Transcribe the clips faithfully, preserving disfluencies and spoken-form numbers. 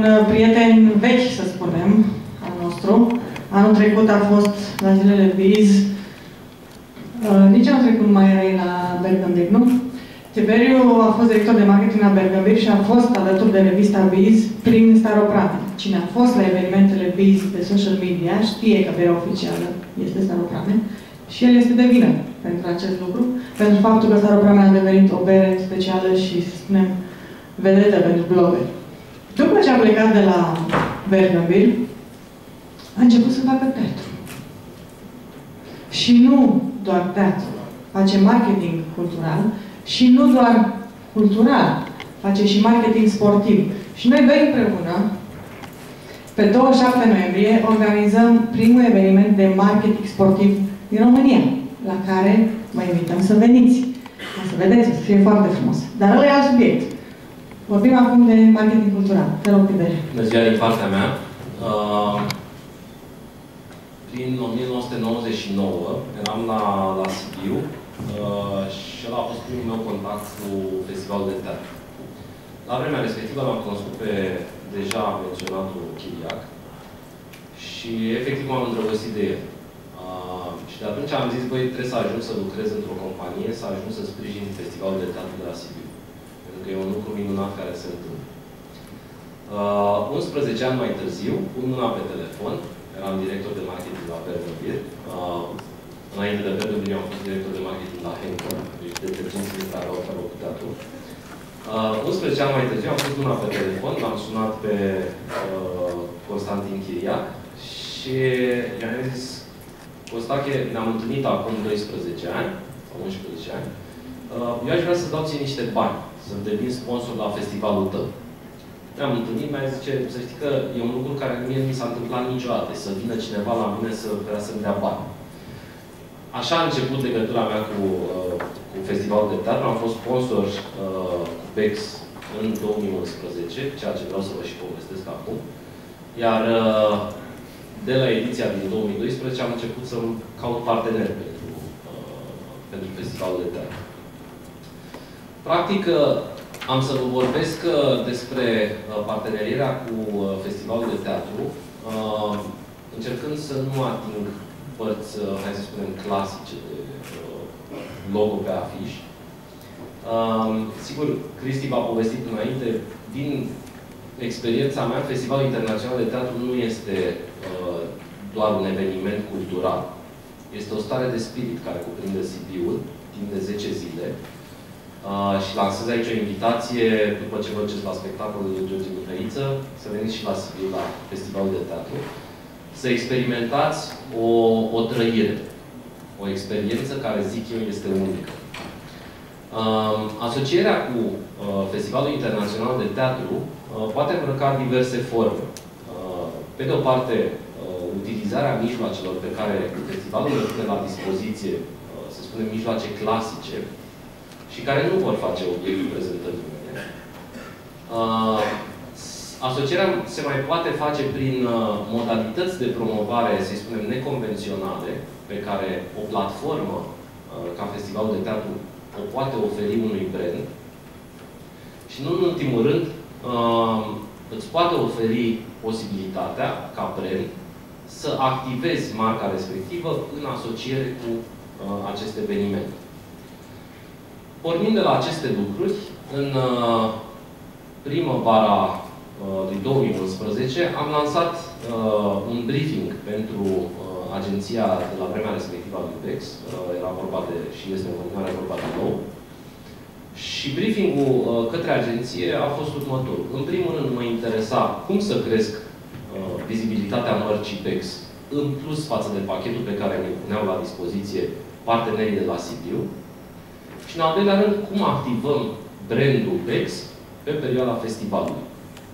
prieten vechi, să spunem, al nostru. Anul trecut a fost la zilele Biz. Uh, nici anul trecut nu mai erai la Bergambir, nu? Tiberiu a fost director de marketing la Bergambir și a fost alături de revista Biz prin Staroprame. Cine a fost la evenimentele Biz pe social media știe că berea oficială este Staroprame și el este de vină pentru acest lucru, pentru faptul că Staroprame a devenit o bere specială și, să spunem, vedetă pentru blogeri. După ce a plecat de la Bergambir, a început să facă teatru. Și nu doar teatru. Face marketing cultural și nu doar cultural. Face și marketing sportiv. Și noi doi împreună, pe douăzeci și șapte noiembrie, organizăm primul eveniment de marketing sportiv din România, la care vă invităm să veniți. Ca să vedeți, să fie foarte frumos. Dar ăla e alt subiect. Vorbim acum de marketing cultural. Te rog, Tiberiu. Bună ziua din partea mea. Uh, prin o mie nouă sute nouăzeci și nouă eram la, la Sibiu uh, și ăla a fost primul meu contact cu festivalul de teatru. La vremea respectivă l-am cunoscut pe deja menționatul Chiriac și efectiv m-am îndrăgostit de el. Uh, și de atunci am zis, băi, trebuie să ajung să lucrez într-o companie, să ajung să sprijin festivalul de teatru de la Sibiu. Pentru că e un lucru minunat care se întâmplă. Uh, unsprezece ani mai târziu, cu mâna pe telefon, eram director de marketing la Bergambir. Uh, înainte de Bergambir am fost director de marketing la Henkel, deci detergenții care au treabă cu teatru. Uh, unsprezece ani mai târziu am pus mâna pe telefon, l-am sunat pe uh, Constantin Chiriac și i-am zis, Costache, ne-am întâlnit acum doisprezece ani, sau unsprezece ani, uh, eu aș vrea să dau ție niște bani, să devin sponsor la festivalul tău. Ne-am întâlnit, mi-a zis, să știi că e un lucru care mie nu mi s-a întâmplat niciodată, să vină cineva la mine să vrea să-mi dea bani. Așa a început legătura mea cu, uh, cu festivalul de teatru. Am fost sponsor uh, cu P E X în două mii unsprezece, ceea ce vreau să vă și povestesc acum. Iar uh, de la ediția din două mii doisprezece am început să caut parteneri pentru, uh, pentru festivalul de teatru. Practic, uh, am să vă vorbesc uh, despre uh, partenerierea cu uh, festivalul de teatru, uh, încercând să nu ating părți, uh, hai să spunem, clasice de uh, logo pe afiș. Uh, sigur, Cristi v-a povestit înainte, din experiența mea, Festivalul Internațional de Teatru nu este uh, doar un eveniment cultural. Este o stare de spirit care cuprinde Sibiul timp de zece zile. Uh, și lansez aici o invitație, după ce vă duceți la spectacolul de George Mihăiță, să veniți și la Sibiu, la Festivalul de Teatru, să experimentați o, o trăire, o experiență care, zic eu, este unică. Uh, asocierea cu uh, Festivalul Internațional de Teatru uh, poate îmbrăca diverse forme. Uh, pe de o parte, uh, utilizarea mijloacelor pe care festivalul le pune la dispoziție, uh, să spunem, mijloace clasice, și care nu vor face obiectul prezentării mele. Uh, asocierea se mai poate face prin uh, modalități de promovare, să spunem, neconvenționale, pe care o platformă uh, ca Festivalul de Teatru o poate oferi unui brand. Și nu în ultimul rând, uh, îți poate oferi posibilitatea, ca brand, să activezi marca respectivă în asociere cu uh, acest eveniment. Pornind de la aceste lucruri, în uh, primăvara uh, din două mii unsprezece am lansat uh, un briefing pentru uh, agenția de la vremea respectivă a Lupex. Uh, era vorba de, și este în continuare vorba de nou. Și briefingul uh, către agenție a fost următorul. În primul rând mă interesa cum să cresc uh, vizibilitatea mărcii P E X în plus față de pachetul pe care ne puneau la dispoziție partenerii de la Sibiu. Și în al doilea rând, cum activăm brandul P E X pe perioada festivalului.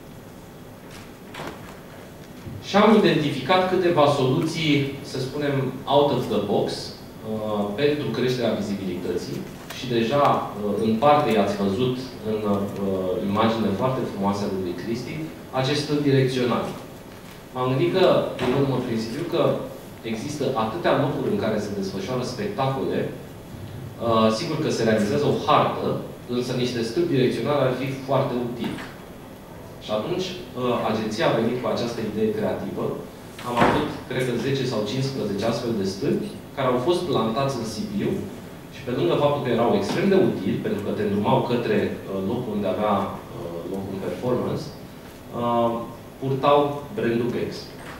Și am identificat câteva soluții, să spunem, out of the box, uh, pentru creșterea vizibilității. Și deja, uh, în parte, i-ați văzut în uh, imagine foarte frumoase ale lui Cristi, acest stâlp direcțional. M-am gândit că, în urmă principiu, că există atâtea locuri în care se desfășoară spectacole. Uh, sigur că se realizează o hartă, însă niște stâlpi direcționali ar fi foarte utili. Și atunci, agenția a venit cu această idee creativă. Am avut, cred că, zece sau cincisprezece astfel de stâlpi care au fost plantați în Sibiu și pe lângă faptul că erau extrem de utili, pentru că te îndrumau către locul unde avea loc un performance, purtau brandul Bex.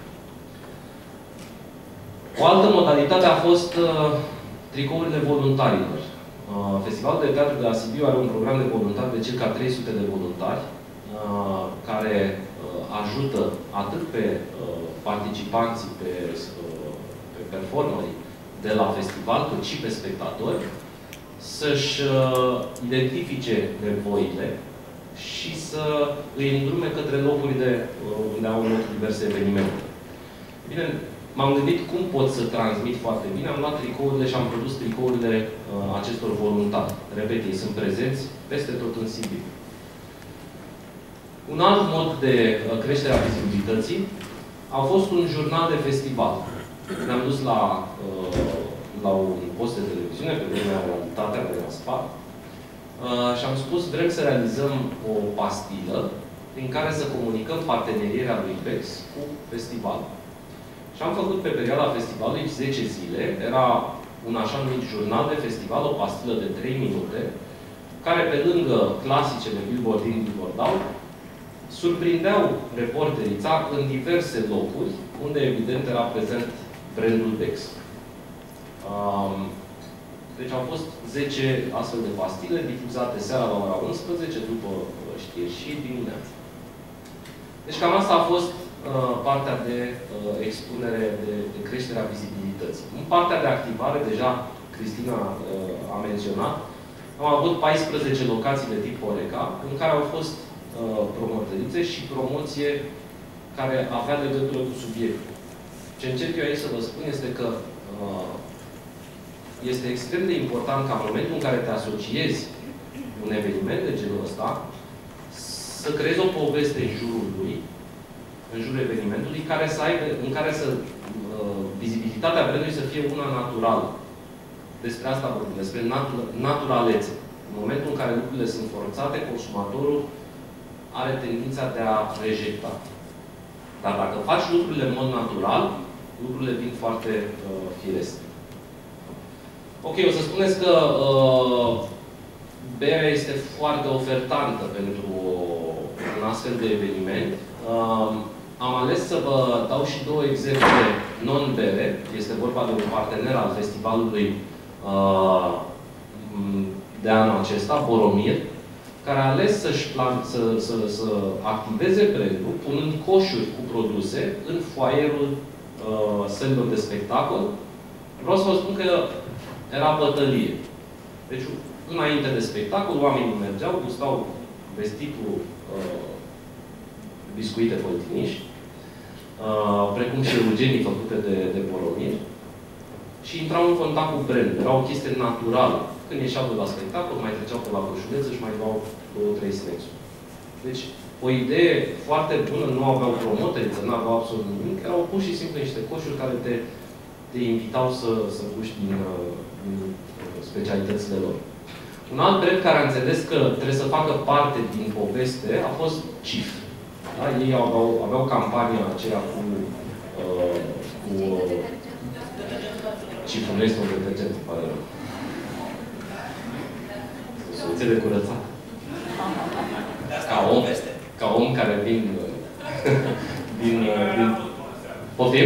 O altă modalitate a fost tricourile voluntarilor. Festivalul de Teatru de la Sibiu are un program de voluntari de circa trei sute de voluntari care ajută atât pe participanții, pe, pe performerii de la festival, cât și pe spectatori, să-și identifice nevoile și să îi îndrume către locurile unde au loc diverse evenimente. Bine, m-am gândit cum pot să transmit foarte bine. Am luat tricourile și am produs tricourile uh, acestor voluntari. Repet, ei sunt prezenți peste tot în Sibiu. Un alt mod de uh, creștere a vizibilității a fost un jurnal de festival. Ne-am dus la, uh, la un post de televiziune, pe vremea Realitatea de la Spa, uh, și am spus, vrem să realizăm o pastilă prin care să comunicăm partenerierea lui Bex cu festivalul. Și am făcut pe perioada festivalului zece zile, era un așa numit jurnal de festival, o pastilă de trei minute, care pe lângă clasicele Billboard In, Billboard Out, surprindeau reporterița în diverse locuri, unde evident era prezent brandul Bex. Um, deci au fost zece astfel de pastile, difuzate seara la ora unsprezece, după știri și dimineața. Deci cam asta a fost partea de uh, expunere, de, de creșterea vizibilității. În partea de activare, deja Cristina uh, a menționat, am avut paisprezece locații de tip Horeca, în care au fost uh, promotorițe și promoție care avea legătură cu subiectul. Ce încerc eu aici să vă spun este că uh, este extrem de important ca în momentul în care te asociezi un eveniment de genul ăsta, să creezi o poveste în jurul lui, în jurul evenimentului, care să aibă, în care să uh, vizibilitatea brandului să fie una naturală. Despre asta vorbim, despre natu naturalețe. În momentul în care lucrurile sunt forțate, consumatorul are tendința de a rejecta. Dar dacă faci lucrurile în mod natural, lucrurile vin foarte uh, firesc. Ok, o să spuneți că uh, berea este foarte ofertantă pentru un astfel de eveniment. Uh, Am ales să vă dau și două exemple non-bere. Este vorba de un partener al festivalului uh, de anul acesta, Boromir, care a ales să-și plan, să, să, să activeze brandul, punând coșuri cu produse în foaierul uh, sălilor de spectacol. Vreau să vă spun că era bătălie. Deci, înainte de spectacol, oamenii mergeau, gustau vestitul uh, biscuite făltiniși, uh, precum și rugenii făcute de, de Boromir, și intrau în contact cu brand. Era o chestie naturală. Când ieșeau de la spectacol, mai treceau pe la coșuleță și mai luau două, trei snacks-uri. Deci, o idee foarte bună, nu aveau promoteriță, nu aveau absolut nimic, erau pur și simplu niște coșuri care te, te invitau să, să puși din, din specialitățile lor. Un alt brand care a înțeles că trebuie să facă parte din poveste a fost Cif. Da? Ei aveau, aveau campania aceea cu, uh, cu uh, Ciful nu este un detergent, îmi pare rău. Soluție de curățat. Ca om, ca om care vin din... din poftim?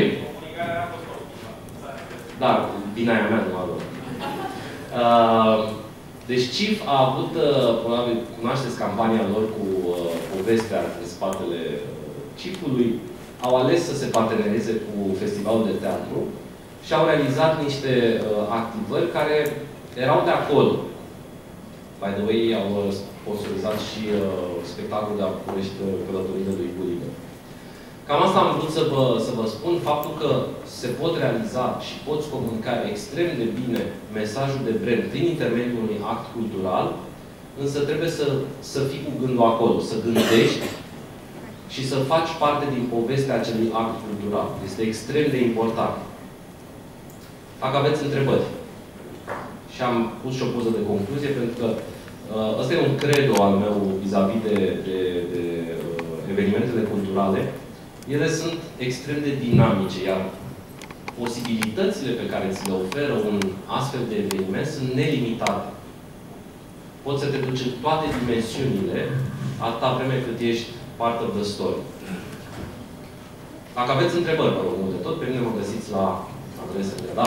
Da, din aia mea, nu a lor. Uh, deci Cif a avut, uh, probabil, cunoașteți campania lor cu uh, povestea în spatele uh, Cifului. Au ales să se partenerieze cu Festivalul de Teatru și au realizat niște uh, activări care erau de acolo. By the way, au sponsorizat și uh, spectacolul de București, Călătorile lui Bulică. Cam asta am vrut să vă, să vă spun, faptul că se pot realiza și poți comunica extrem de bine mesajul de brand prin intermediul unui act cultural, însă trebuie să, să fii cu gândul acolo, să gândești și să faci parte din povestea acelui act cultural. Este extrem de important. Dacă aveți întrebări. Și am pus și o poză de concluzie, pentru că uh, ăsta e un credo al meu vis-a-vis de, de, de uh, evenimentele culturale, ele sunt extrem de dinamice, iar posibilitățile pe care ți le oferă un astfel de eveniment sunt nelimitate. Poți să te duci în toate dimensiunile, atâta vreme cât ești part of the story. Dacă aveți întrebări, vă rog, de tot, pe mine mă găsiți la adresele, da?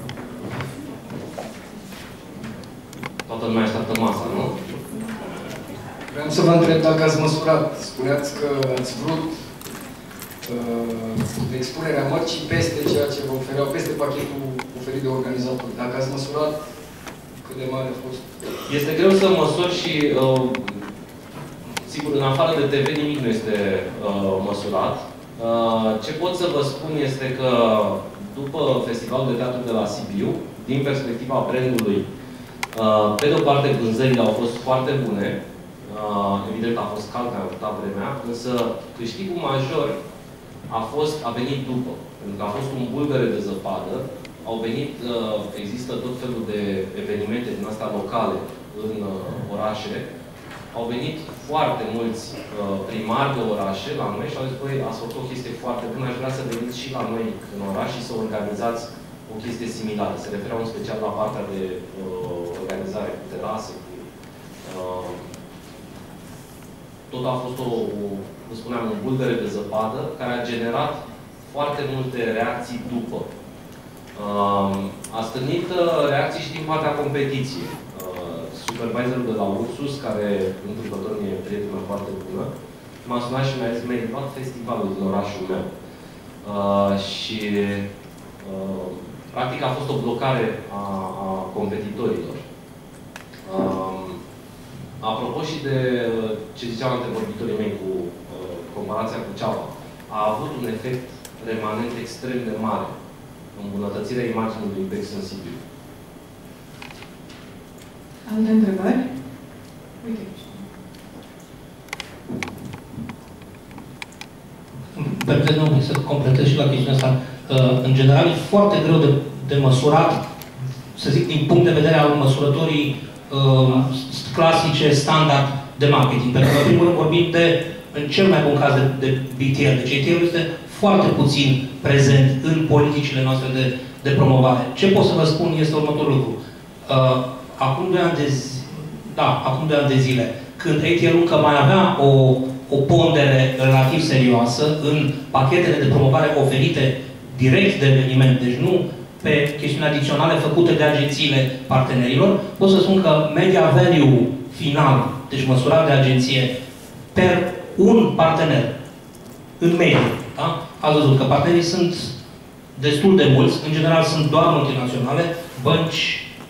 Toată lumea așteaptă masa, nu? Vreau să vă întreb dacă ați măsurat. Spuneați că ați vrut uh, expunerea mărcii peste ceea ce vă ofereau, peste pachetul oferit de organizator. Dacă ați măsurat, cât de mare a fost? Este greu să măsor și, uh, sigur, în afară de T V nimic nu este uh, măsurat. Uh, ce pot să vă spun este că după Festivalul de Teatru de la Sibiu, din perspectiva brandului, uh, pe de o parte vânzările au fost foarte bune, uh, evident a fost cald, a avut vremea, însă câștigul major a, fost, a venit după. Pentru că a fost un bulgăre de zăpadă, au venit, uh, există tot felul de evenimente din astea locale în uh, orașe. Au venit foarte mulți uh, primari de orașe la noi și au zis, băi, ați făcut o chestie foarte bună, aș vrea să veniți și la noi în oraș și să organizați o chestie similară. Se refereau în special la partea de uh, organizare cu terase, cu... Uh, tot a fost o, o, cum spuneam, un bulgăre de zăpadă care a generat foarte multe reacții după. Uh, a stârnit uh, reacții și din partea competiției. Supervisorul de la Ursus, care întâmplător mi e prietenă foarte bună, m-a sunat și mi-a zis, mi-ai luat festivalul din orașul meu. Uh, și uh, practic a fost o blocare a, a competitorilor. Uh, apropo și de ce ziceau antevorbitorii mei cu uh, comparația cu Ceaua, a avut un efect remanent extrem de mare. Îmbunătățirea imaginii lui Bex în Sibiu. Alte întrebări? Uite. Permiteți un să completez și la chestiunea asta. În general, e foarte greu de, de măsurat, să zic, din punct de vedere al măsurătorii uh, clasice, standard de marketing. Pentru că, în primul rând, vorbim de, în cel mai bun caz, de, de B T L. Deci B T L este foarte puțin prezent în politicile noastre de, de promovare. Ce pot să vă spun este următorul lucru. Uh, Acum doi ani de zi, da, acum doi ani de zile, când A T L încă mai avea o, o pondere relativ serioasă în pachetele de promovare oferite direct de eveniment, deci nu pe chestiuni adiționale făcute de agențiile partenerilor, pot să spun că media value final, deci măsurat de agenție, per un partener, în medie, da? Ați văzut că partenerii sunt destul de mulți, în general sunt doar multinaționale, bănci,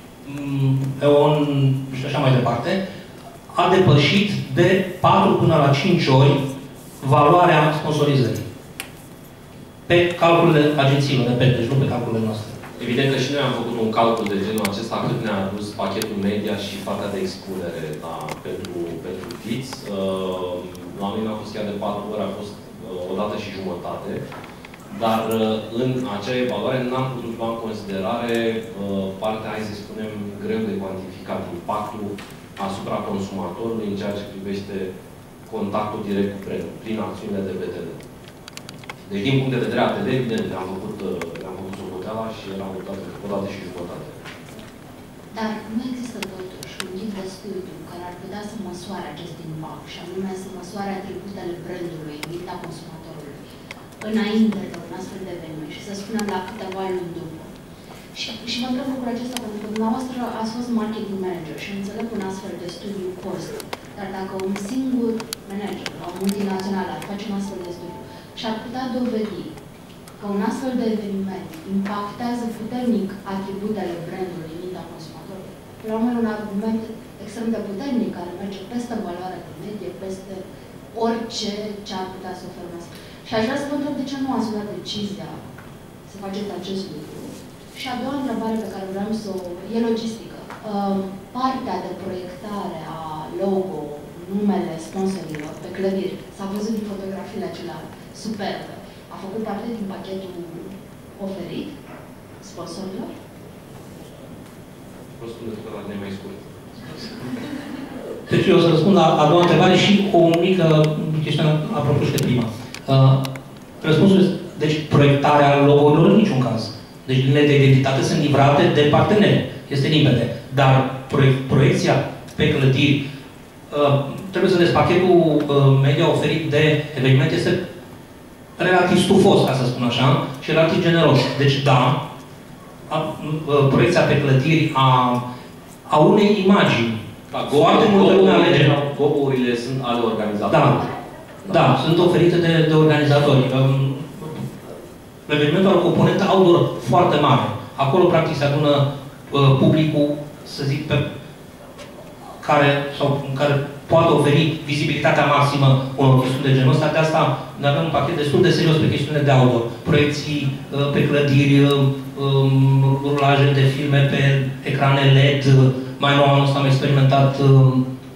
E O N și așa mai departe, a depășit de patru până la cinci ori valoarea sponsorizării. Pe calculele agențiilor, repet, deci nu pe calculele noastre. Evident că și noi am făcut un calcul de genul acesta, cât ne-a adus pachetul media și partea de expunere da, pentru, pentru kids. Uh, la mine a fost chiar de patru ori, a fost uh, o dată și jumătate. Dar în acea evaluare n-am putut lua în considerare uh, partea, hai să spunem, greu de cuantificat, impactul asupra consumatorului în ceea ce privește contactul direct cu brandul, prin acțiunile de B T L. Deci, din punct de vedere A T D, evident, ne-am făcut, uh, ne-am făcut socoteala și era o dată, o dată și jumătate. Dar nu există totuși un ghid de studiu care ar putea să măsoare acest impact, și anume să măsoare atributele brandului în mintea consumatorului înainte de un astfel de eveniment și să spunem la câteva luni după. Și, și mă întreb lucrul acesta pentru că dumneavoastră ați fost marketing manager și înțeleg un astfel de studiu costă. Dar dacă un singur manager la o multinațională ar face un astfel de studiu și ar putea dovedi că un astfel de eveniment impactează puternic atributele brandului în mintea consumatorului, la urmă un argument extrem de puternic care merge peste valoarea de medie, peste orice ce ar putea să ofere. Și aș vrea să vă întreb de ce nu ați luat decizia să faceți acest lucru. Și a doua întrebare pe care vreau să o... e logistică. Partea de proiectare a logo, numele sponsorilor pe clădiri, s-a văzut din fotografiile acelea superbe. A făcut parte din pachetul oferit sponsorilor? Vă spun de că la mai scurt. Deci eu o să răspund la a doua întrebare și o mică chestiune apropo și de prima. Uh, răspunsul este, deci proiectarea logo-urilor în niciun caz. Deci linile de identitate sunt livrate de parteneri. Este limpede. Dar proiec proiecția pe clădiri, uh, trebuie să vedeți, pachetul uh, media oferit de eveniment este relativ stufos, ca să spun așa, și relativ generos. Deci da, a, uh, proiecția pe clădiri a, a unei imagini. Da, foarte multă lume alege. Goburile sunt ale organizatorilor. Da. Da, sunt oferite de, de organizatori. Evenimentul are o componentă outdoor foarte mare. Acolo, practic, se adună uh, publicul, să zic, pe care, sau, care poate oferi vizibilitatea maximă unor chestiuni de genul ăsta. De asta ne avem un pachet destul de serios pe chestiunile de outdoor. Proiecții uh, pe clădiri, uh, um, rulaje de filme pe ecrane L E D. Mai nou anul ăsta am experimentat uh,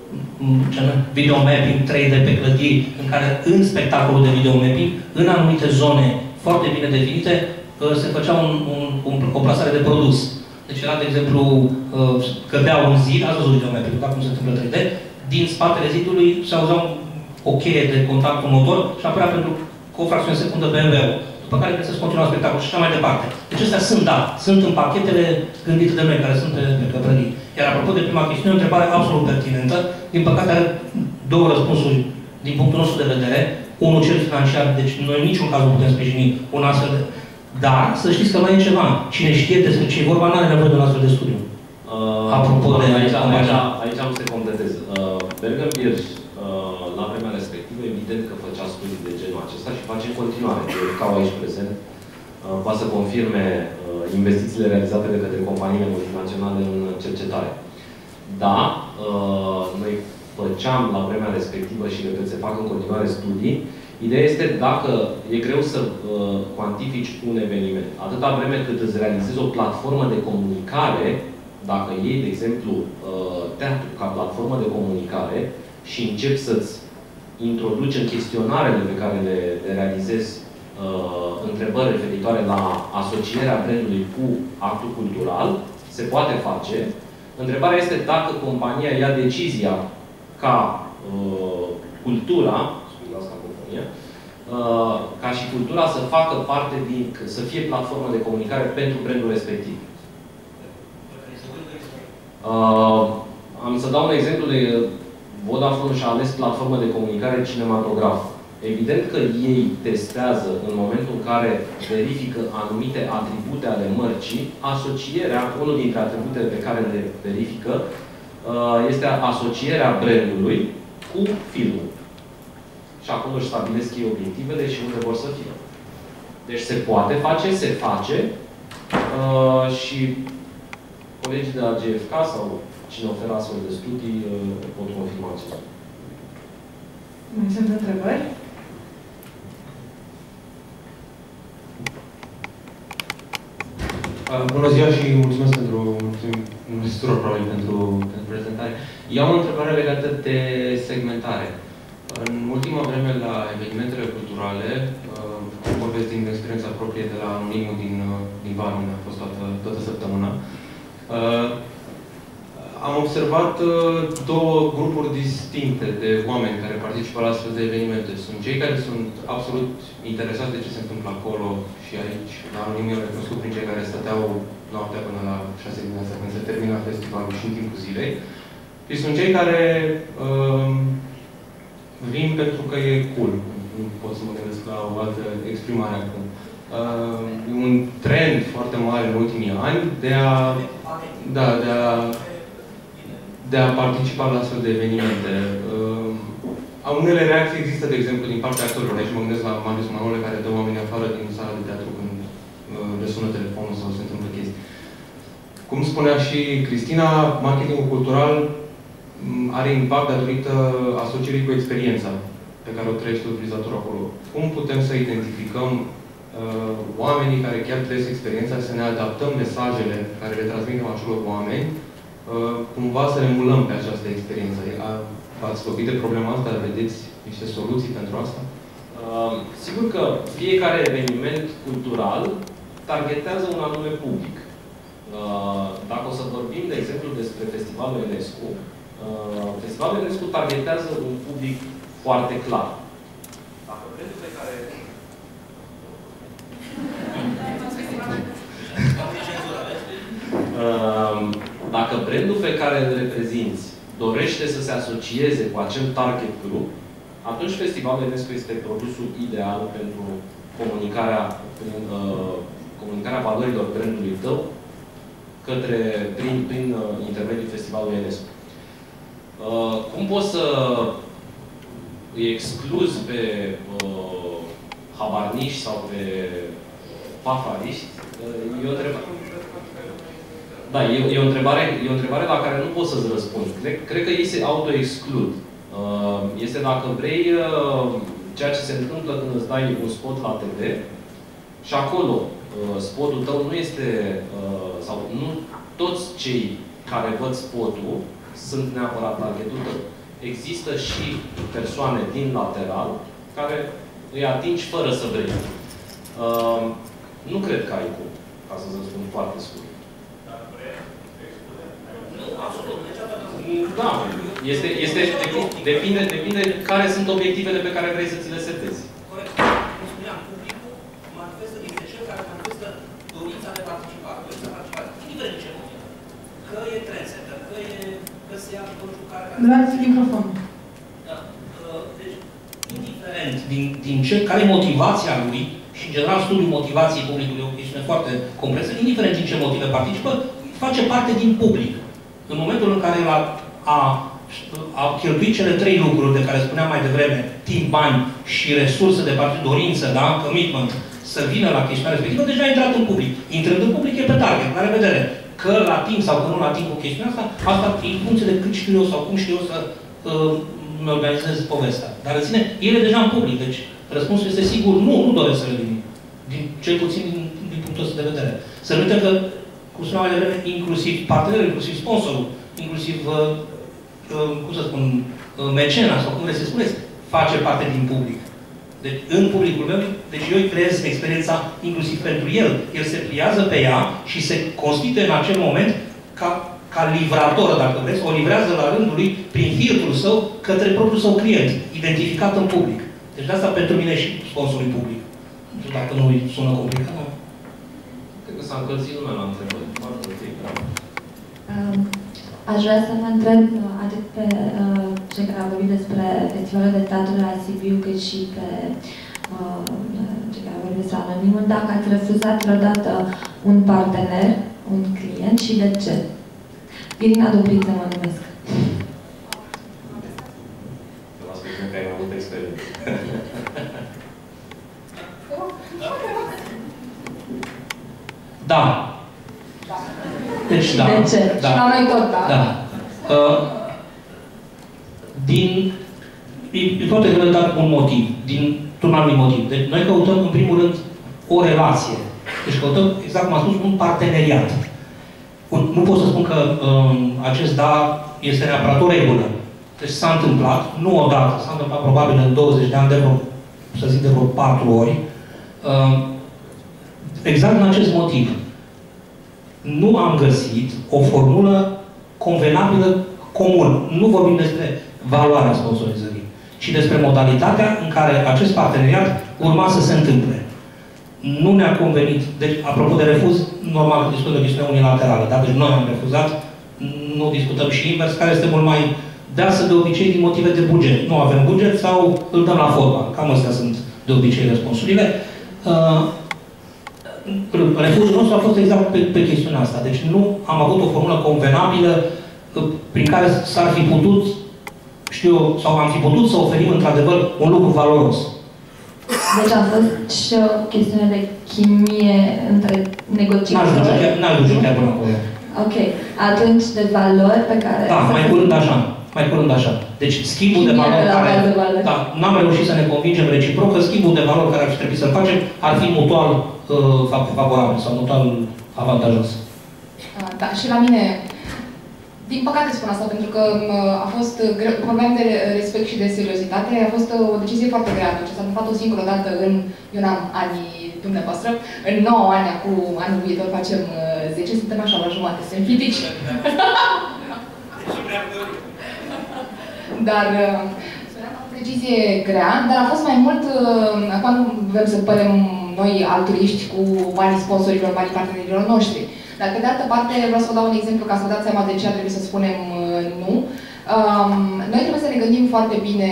video mapping trei D pe clădiri, în care în spectacolul de video mapping, în anumite zone foarte bine definite, se făcea un, un, un, o plasare de produs. Deci era, de exemplu, cădea un zid, ați văzut video mapping, cum se întâmplă trei D, din spatele zidului se auzea o cheie de contact cu motor și apărea pentru cu o fracțiune de secundă B M W-ul, după care trebuie să continua spectacolul și așa mai departe. Deci astea sunt, da, sunt în pachetele gândite de noi, care sunt pe, pe căprădii. Iar apropo de prima chestiune, o întrebare absolut pertinentă. Din păcate are două răspunsuri din punctul nostru de vedere. Unul cel financiar, deci noi în niciun caz nu putem sprijini un astfel de... Dar să știți că mai e ceva. Cine știe despre ce e vorba, nu are nevoie de un astfel de studiu. Uh, apropo de... Aici, aici, aici am să te completez. Uh, Bergen Birch, uh, la vremea respectivă, evident că făcea studii de genul acesta și face în continuare. Eu, ca aici prezent, uh, poate să confirme uh, investițiile realizate de către companiile multinaționale în cercetare. Da, uh, noi făceam la vremea respectivă și repet, se fac în continuare studii. Ideea este dacă e greu să uh, cuantifici un eveniment. Atâta vreme cât îți realizezi o platformă de comunicare, dacă iei, de exemplu, uh, teatru ca platformă de comunicare și începi să-ți introduci în chestionarele pe care le, le realizezi uh, întrebări referitoare la asocierea brandului cu actul cultural, se poate face. Întrebarea este dacă compania ia decizia ca uh, cultura, scuzați ca compania, uh, ca și cultura să facă parte din, să fie platformă de comunicare pentru brandul respectiv. Uh, am să dau un exemplu de Vodafone și-a ales platformă de comunicare cinematograf. Evident că ei testează în momentul în care verifică anumite atribute ale mărcii, asocierea, unul dintre atributele pe care le verifică, este asocierea brandului cu filmul. Și acolo își stabilesc ei obiectivele și unde vor să fie. Deci se poate face, se face și colegii de la G F K sau cine oferă astfel de studii pot confirma acest lucru. Mai sunt întrebări? Bună ziua și mulțumesc pentru mulțumesc probabil pentru, pentru prezentare. Eu am o întrebare legată de segmentare. În ultima vreme la evenimentele culturale, uh, vorbesc din experiența proprie de la Anonimul din, din Varna, unde a fost toată, toată săptămâna. Uh, am observat uh, două grupuri distincte de oameni care participă la astfel de evenimente. Sunt cei care sunt absolut interesați de ce se întâmplă acolo și aici. La Anonimul eu recunoscut prin cei care stăteau noaptea până la șase dimineața când se termina festivalul și în timpul zilei. Și sunt cei care uh, vin pentru că e cool. Nu pot să mă gândesc la o altă exprimare acum. Uh, un trend foarte mare în ultimii ani de a, da, de a, de a participa la astfel de evenimente. Uh, unele reacții există, de exemplu, din partea actorilor. Aici mă gândesc la Marius Manole, care dă oamenii afară din sala de teatru când uh, le sună telefonul sau se întâmplă chestii. Cum spunea și Cristina, marketingul cultural are impact datorită asocierii cu experiența pe care o trăiește utilizatorul acolo. Cum putem să identificăm uh, oamenii care chiar trăiesc experiența, să ne adaptăm mesajele care le transmitem acelor oameni, uh, cumva să le mulăm pe această experiență? V-ați lovit de problema asta? Vedeți niște soluții pentru asta? Uh, sigur că fiecare eveniment cultural targetează un anume public. Uh, dacă o să vorbim, de exemplu, despre Festivalul Enescu, Festivalul UNESCO targetează un public foarte clar. Dacă brandul pe care... Dacă brandul pe care îl reprezinți dorește să se asocieze cu acel target group, atunci Festivalul UNESCO este produsul ideal pentru comunicarea, prin, uh, comunicarea valorilor brandului tău către, prin, prin uh, intermediul Festivalului UNESCO. Uh, cum poți să îi excluzi pe uh, habarniști sau pe pafariști? Uh, e o întrebare. Da, e, e, o întrebare, e o întrebare la care nu pot să-ți răspund. Cred, cred că ei se auto-exclud. Uh, este dacă vrei uh, ceea ce se întâmplă când îți dai un spot la T V și acolo uh, spotul tău nu este, uh, sau nu toți cei care văd spotul sunt neapărat targetul tău. Există și persoane din lateral care îi atingi fără să vrei. Uh, nu cred că ai cum, ca să-ți răspund foarte scurt. Da, este, este, depinde, depinde care sunt obiectivele pe care vrei să ți le setezi. Corect. Cum spuneam, publicul manifestă din cel care manifestă dorința de participare, dorința de participare, indiferent de ce motiv. Că e trendsetter, că e, că se ia o jucare care... Dați microfon. Da. Deci, indiferent din, din ce, care e motivația lui, și în general studiul motivației publicului e o chestiune foarte complexă, indiferent din ce motive participă, face parte din public. În momentul în care a, a, a cheltuit cele trei lucruri de care spuneam mai devreme, timp, bani și resurse de parte, dorință, da, commitment, să vină la chestiunea respectivă, deja a intrat în public. Intrând în public e pe target, la revedere. Că la timp sau că nu la timp cu chestiunea asta, asta e în funcție de cât știu eu sau cum știu eu să uh, îmi organizez povestea. Dar în sine, el e deja în public, deci răspunsul este sigur, nu, nu doresc să revin. Din, cel puțin din, din punctul ăsta de vedere. Să nu uităm că, cum spuneam mai devreme, inclusiv partenerul, inclusiv sponsorul, inclusiv, uh, uh, cum să spun, uh, mecena, sau cum vreți să spuneți, face parte din public. Deci, în publicul meu, deci eu îi creez experiența inclusiv pentru el. El se pliază pe ea și se constituie în acel moment ca, ca livrator, dacă vreți, o livrează la rândul lui, prin filtrul său, către propriul său client, identificat în public. Deci de asta pentru mine și sponsorul public. Nu știu dacă nu îi sună complicat, nu? Cred că s-a încălzit lumea la întrebări. Foarte ok, bravo. Um, aș vrea să vă întreb atât pe uh, cei care au vorbit despre festivalul de teatru de la Sibiu, cât și pe uh, cei care au vorbit despre Anonimul, dacă ați refuzat vreodată un partener, un client și de ce? Irina Dobriță mă numesc. Să las pe tine că ai mai multă experiență. Da. Deci, și da. de ce? Da. Și la noi tot, da. Da. Uh, din... E, e foarte greu de dat un motiv, dintr-un anumit motiv. Deci noi căutăm, în primul rând, o relație. Deci căutăm, exact cum am spus, un parteneriat. Un, nu pot să spun că um, acest da este neapărat o regulă. Deci s-a întâmplat, nu odată, s-a întâmplat probabil în douăzeci de ani, de vreo, să zic de vreo patru ori. Uh, exact în acest motiv. Nu am găsit o formulă convenabilă comună. Nu vorbim despre valoarea sponsorizării, ci despre modalitatea în care acest parteneriat urma să se întâmple. Nu ne-a convenit. Deci, apropo de refuz, normal că discutăm de chestiune unilaterală, da? Deci noi am refuzat, nu discutăm și invers, care este mult mai deasă de obicei din motive de buget. Nu avem buget sau îl dăm la fotbal. Cam astea sunt de obicei răspunsurile. Uh, Refuzul nostru a fost exact pe, pe chestiunea asta. Deci nu am avut o formulă convenabilă prin care s-ar fi putut, știu eu, sau am fi putut să oferim într-adevăr un lucru valoros. Deci a fost și o chestiune de chimie între negociatori. N-aș duce chiar până acolo. Ok. Atunci de valori pe care... Da, mai curând așa. Mai curând așa. Deci schimbul de valori care... Da, n-am reușit să ne convingem reciproc că schimbul de valori care ar fi trebuit să-l facem ar fi mutual uh, favorabil sau mutual avantajos. Da, și la mine, din păcate spun asta, pentru că a fost, vorbeam de respect și de seriozitate, a fost o decizie foarte grea atunci. S-a întâmplat o singură dată în, eu n-am anii dumneavoastră, în nouă ani, acum anul viitor facem zece, suntem așa la jumate, suntem fitici. Dar o decizie grea, dar a fost mai mult, acum nu vrem să părem noi altruiști cu banii sponsorilor, banii partenerilor noștri. Dar pe de altă parte vreau să vă dau un exemplu ca să vă dați seama de ce ar trebui să spunem nu. Noi trebuie să ne gândim foarte bine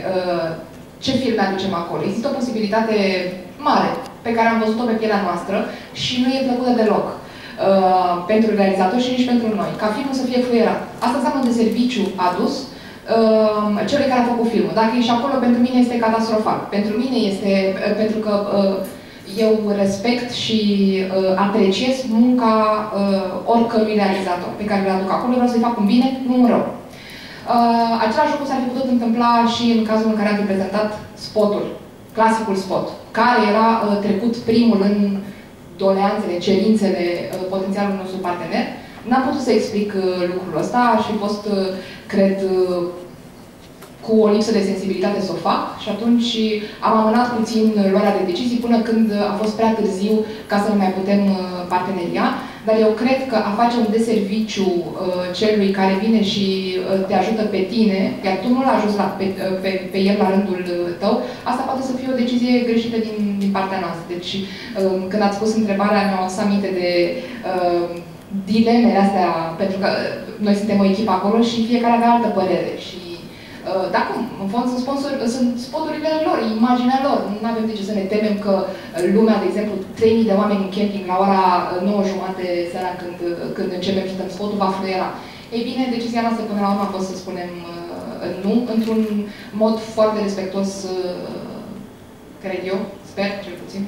ce film ne aducem acolo. Există o posibilitate mare pe care am văzut-o pe pielea noastră și nu e plăcută deloc. Uh, pentru realizator și nici pentru noi. Ca filmul să fie fluierat. Asta înseamnă de serviciu adus uh, celui care a făcut filmul. Dacă ești acolo, pentru mine este catastrofal. Pentru mine este, uh, pentru că uh, eu respect și uh, apreciez munca uh, oricărui realizator pe care îl aduc acolo. Vreau să-i fac un bine, nu un rău. Uh, același lucru s-ar fi putut întâmpla și în cazul în care am prezentat spotul, clasicul spot, care era uh, trecut primul în doleanțele, cerințele uh, potențialului nostru partener. N-am putut să explic uh, lucrul ăsta, aș fi fost, uh, cred, uh, cu o lipsă de sensibilitate să o fac și atunci am amânat puțin luarea de decizii până când a fost prea târziu ca să nu mai putem uh, parteneria. Dar eu cred că a face un deserviciu uh, celui care vine și uh, te ajută pe tine, iar tu nu l-a ajuns la, pe, uh, pe, pe el la rândul tău, asta poate să fie o decizie greșită din, din partea noastră. Deci, uh, când ați pus întrebarea, mi-am adus aminte de uh, dilemele astea, pentru că noi suntem o echipă acolo și fiecare avea altă părere. Și Uh, da, cum? În fond sunt, sponsor, sunt spoturile lor, imaginea lor. Nu avem de ce să ne temem că lumea, de exemplu, trei mii de oameni în camping la ora nouă jumate seara când, când începem și dăm spotul, va fluiera. Ei bine, decizia noastră până la urmă a fost să spunem uh, nu, într-un mod foarte respectuos, uh, cred eu, sper, cel puțin.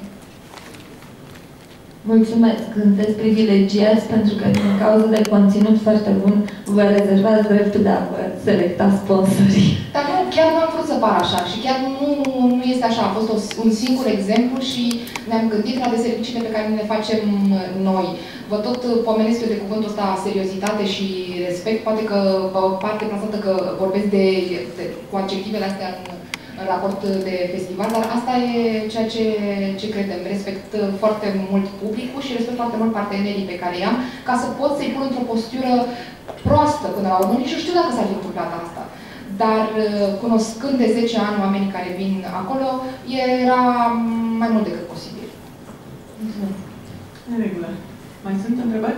Mulțumesc! Sunteți privilegiați pentru că din cauza de conținut foarte bun vă rezervați dreptul de a vă selecta sponsorii. Dar nu, chiar nu am vrut să par așa și chiar nu, nu este așa. A fost o, un singur exemplu și ne-am gândit la deserviciile pe care le facem noi. Vă tot pomenesc eu de cuvântul ăsta seriozitate și respect. Poate că parte plasată că vorbesc de, de, cu adjectivele astea în în raport de festival, dar asta e ceea ce, ce credem. Respect foarte mult publicul și respect foarte mult partenerii pe care i-am, ca să pot să-i pun într-o postură proastă până la urmă. Nici nu știu dacă s-ar fi întâmplat asta. Dar cunoscând de zece ani oamenii care vin acolo, era mai mult decât posibil. Mulțumesc. În regulă. Mai sunt întrebări?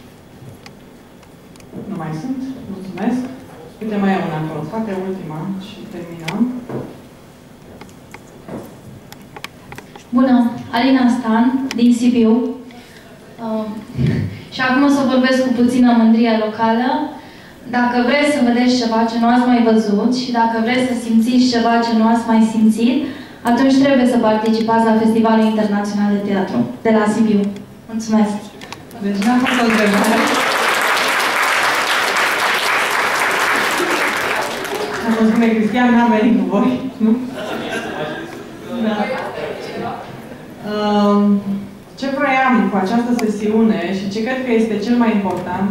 Nu mai sunt. Mulțumesc. Uite, mai am una acolo. Poate ultima și terminăm. Bună! Alina Stan, din Sibiu. Uh, și acum o să vorbesc cu puțină mândrie locală. Dacă vreți să vedeți ceva ce nu ați mai văzut și dacă vreți să simțiți ceva ce nu ați mai simțit, atunci trebuie să participați la Festivalul Internațional de Teatru de la Sibiu. Mulțumesc! Deci n-a fost o întrebare. Am văzut că Cristian n-a venit cu voi, nu? Da. Uh, ce vroiam cu această sesiune și ce cred că este cel mai important,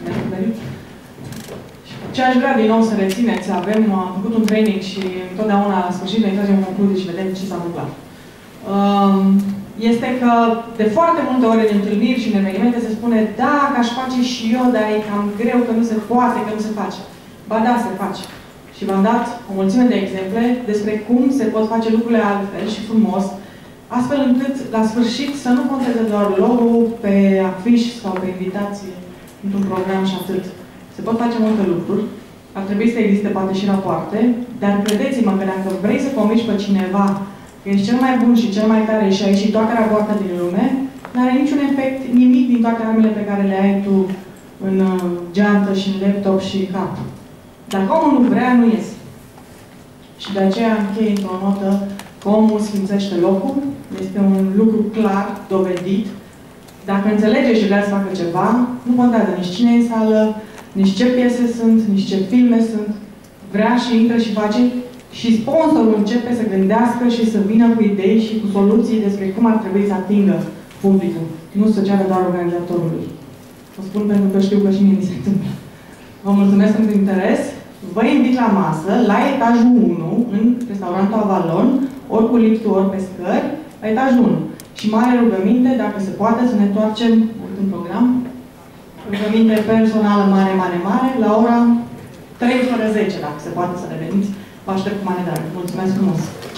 ce aș vrea din nou să rețineți, avem am făcut un training și întotdeauna la sfârșit ne tragem concluzii și vedem ce s-a întâmplat. Uh, este că de foarte multe ori în întâlniri și în evenimente se spune da, că aș face și eu, dar e cam greu, că nu se poate, că nu se face. Ba da, se face. Și v-am dat o mulțime de exemple despre cum se pot face lucrurile altfel și frumos, astfel încât, la sfârșit, să nu conteze doar logo-ul pe afiș sau pe invitație într-un program și atât. Se pot face multe lucruri, ar trebui să existe poate și rapoarte, dar credeți-mă că dacă vrei să convingi pe cineva că ești cel mai bun și cel mai tare și ai și toate rapoartele din lume, nu are niciun efect, nimic din toate armele pe care le ai tu în geantă și în laptop și în cap. Dacă omul nu vrea, nu iese. Și de aceea închei într-o notă că omul sfințește locul, este un lucru clar, dovedit. Dacă înțelege și vrea să facă ceva, nu contează nici cine e în sală, nici ce piese sunt, nici ce filme sunt. Vrea și intră și face și sponsorul începe să gândească și să vină cu idei și cu soluții despre cum ar trebui să atingă publicul. Nu să ceară doar organizatorului. O spun pentru că știu că și mie mi se întâmplă. Vă mulțumesc pentru interes. Vă invit la masă, la etajul unu, în restaurantul Avalon, ori cu liftul, ori pe scări, la etajul unu. Și mare rugăminte, dacă se poate, să ne întoarcem în program. Rugăminte personală mare, mare, mare, la ora trei fără zece, dacă se poate să reveniți. Vă aștept cu mare drag. Mulțumesc frumos!